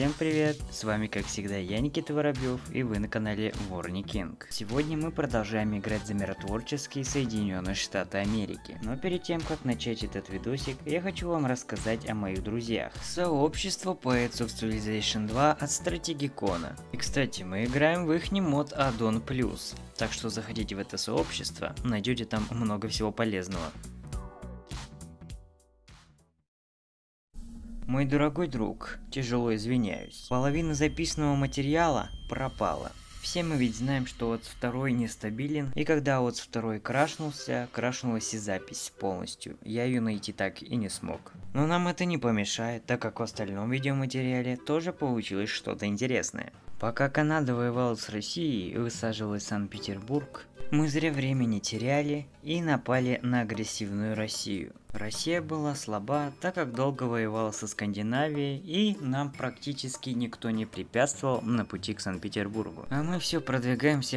Всем привет! С вами как всегда я, Никита Воробьев, и вы на канале Warny King. Сегодня мы продолжаем играть за миротворческие Соединенные Штаты Америки. Но перед тем как начать этот видосик, я хочу вам рассказать о моих друзьях. Сообщество Poets of Civilization 2 от Strategicon. И кстати, мы играем в их мод Add-on Plus. Так что заходите в это сообщество, найдете там много всего полезного. Мой дорогой друг, тяжело извиняюсь. Половина записанного материала пропала. Все мы ведь знаем, что OTS 2 нестабилен, и когда OTS 2 крашнулся, крашнулась и запись полностью. Я ее найти так и не смог. Но нам это не помешает, так как в остальном видеоматериале тоже получилось что-то интересное. Пока Канада воевала с Россией и высаживалась в Санкт-Петербург, мы зря времени теряли и напали на агрессивную Россию. Россия была слаба, так как долго воевала со Скандинавией, и нам практически никто не препятствовал на пути к Санкт-Петербургу. А мы все продвигаемся,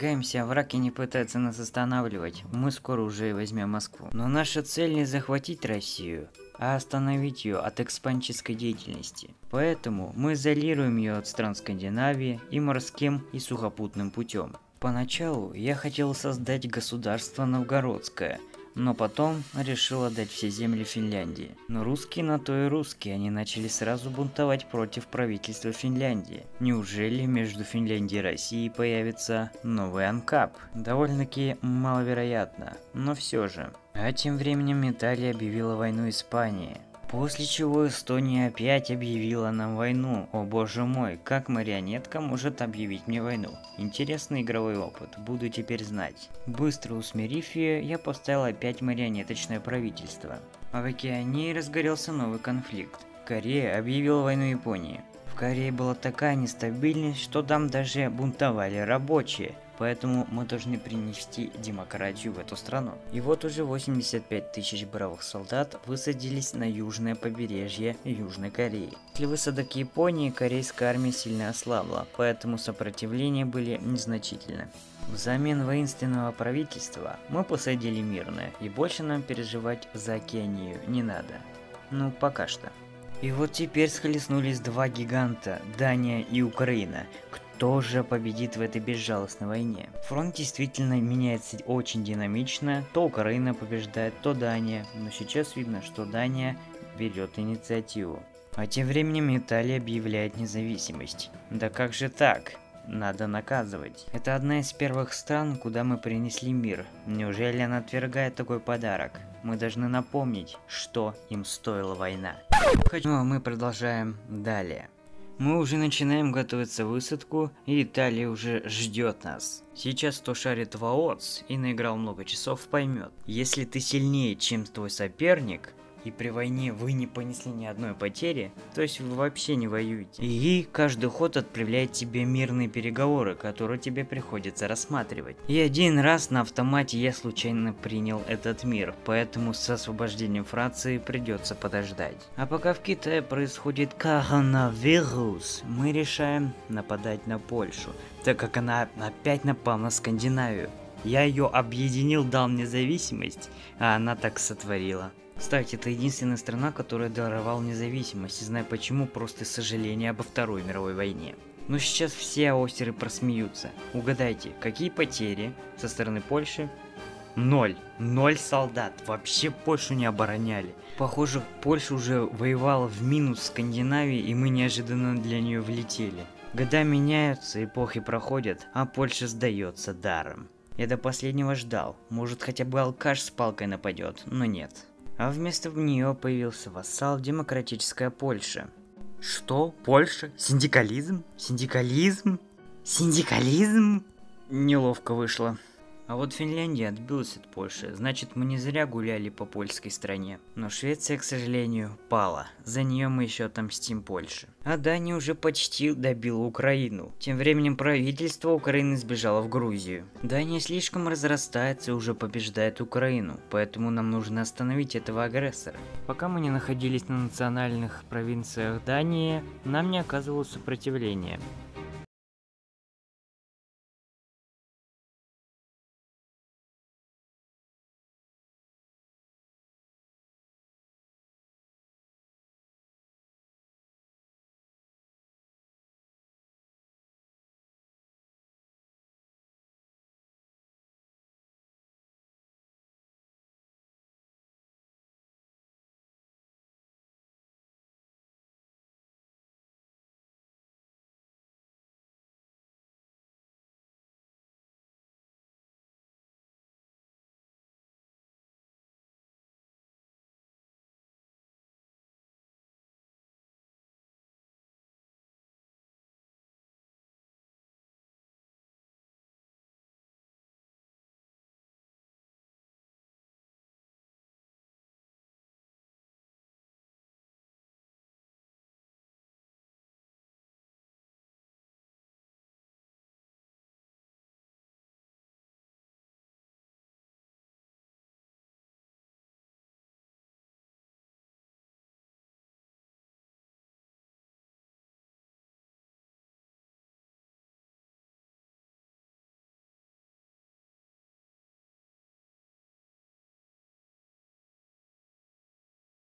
а враг и не пытается нас останавливать. Мы скоро уже возьмем Москву. Но наша цель не захватить Россию, а остановить ее от экспансической деятельности. Поэтому мы изолируем ее от стран Скандинавии и морским и сухопутным путем. Поначалу я хотел создать государство Новгородское, но потом решил отдать все земли Финляндии. Но русские на то и русские, они начали сразу бунтовать против правительства Финляндии. Неужели между Финляндией и Россией появится новый анкап? Довольно-таки маловероятно, но все же. А тем временем Италия объявила войну Испании. После чего Эстония опять объявила нам войну. О боже мой, как марионетка может объявить мне войну? Интересный игровой опыт, буду теперь знать. Быстро усмирив ее, я поставил опять марионеточное правительство. А в Океании разгорелся новый конфликт. Корея объявила войну Японии. В Корее была такая нестабильность, что там даже бунтовали рабочие. Поэтому мы должны принести демократию в эту страну. И вот уже 85 тысяч бравых солдат высадились на южное побережье Южной Кореи. После высадок Японии корейская армия сильно ослабла, поэтому сопротивления были незначительны. Взамен воинственного правительства мы посадили мирное, и больше нам переживать за Океанию не надо. Ну, пока что. И вот теперь схлестнулись два гиганта, Дания и Украина. Кто же победит в этой безжалостной войне? Фронт действительно меняется очень динамично, то Украина побеждает, то Дания, но сейчас видно, что Дания берет инициативу. А тем временем Италия объявляет независимость. Да как же так? Надо наказывать. Это одна из первых стран, куда мы принесли мир. Неужели она отвергает такой подарок? Мы должны напомнить, что им стоила война. Ну а мы продолжаем далее. Мы уже начинаем готовиться к высадку, и Италия уже ждет нас. Сейчас кто шарит в АОЦ и наиграл много часов, поймет. Если ты сильнее, чем твой соперник, и при войне вы не понесли ни одной потери, то есть вы вообще не воюете. И каждый ход отправляет тебе мирные переговоры, которые тебе приходится рассматривать. И один раз на автомате я случайно принял этот мир, поэтому с освобождением Франции придется подождать. А пока в Китае происходит коронавирус, мы решаем нападать на Польшу, так как она опять напала на Скандинавию. Я ее объединил, дал независимость, а она так сотворила. Кстати, это единственная страна, которая даровала независимость, и знаю почему, просто сожаление об Второй мировой войне. Но сейчас все остеры просмеются. Угадайте, какие потери со стороны Польши? 0. 0 солдат. Вообще Польшу не обороняли. Похоже, Польша уже воевала в минус Скандинавии, и мы неожиданно для нее влетели. Года меняются, эпохи проходят, а Польша сдается даром. Я до последнего ждал, может хотя бы алкаш с палкой нападет, но нет. А вместо нее появился вассал демократическая Польша. Что? Польша? Синдикализм? Синдикализм? Синдикализм? Неловко вышло. А вот Финляндия отбилась от Польши, значит мы не зря гуляли по польской стране. Но Швеция, к сожалению, пала. За нее мы еще отомстим Польше. А Дания уже почти добила Украину. Тем временем правительство Украины сбежало в Грузию. Дания слишком разрастается и уже побеждает Украину, поэтому нам нужно остановить этого агрессора. Пока мы не находились на национальных провинциях Дании, нам не оказывалось сопротивления.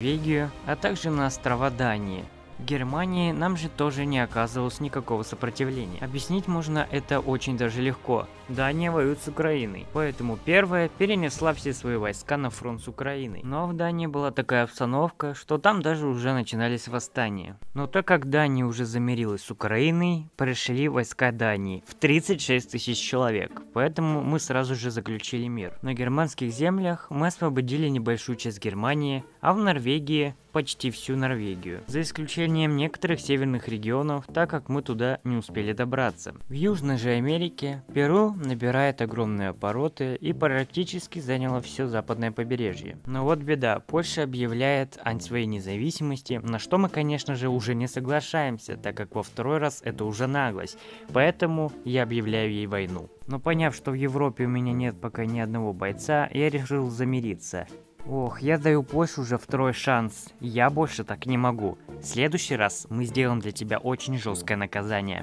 Норвегию, а также на острова Дании. В Германии нам же тоже не оказывалось никакого сопротивления. Объяснить можно это очень даже легко. Дания воюет с Украиной, поэтому первая перенесла все свои войска на фронт с Украиной. Но в Дании была такая обстановка, что там даже уже начинались восстания. Но так как Дания уже замирилась с Украиной, пришли войска Дании в 36 тысяч человек, поэтому мы сразу же заключили мир. На германских землях мы освободили небольшую часть Германии, а в Норвегии почти всю Норвегию, за исключением некоторых северных регионов, так как мы туда не успели добраться. В Южной же Америке Перу набирает огромные обороты и практически заняло все западное побережье. Но вот беда, Польша объявляет о своей независимости, на что мы, конечно же, уже не соглашаемся, так как во второй раз это уже наглость, поэтому я объявляю ей войну. Но поняв, что в Европе у меня нет пока ни одного бойца, я решил замириться. Ох, я даю Польше уже второй шанс. Я больше так не могу. В следующий раз мы сделаем для тебя очень жесткое наказание.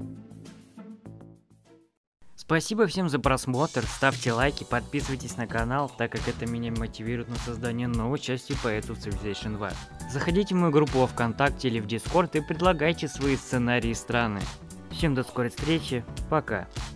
Спасибо всем за просмотр, ставьте лайки, подписывайтесь на канал, так как это меня мотивирует на создание новой части по эту Civilization 2. Заходите в мою группу во ВКонтакте или в Discord и предлагайте свои сценарии и страны. Всем до скорой встречи, пока.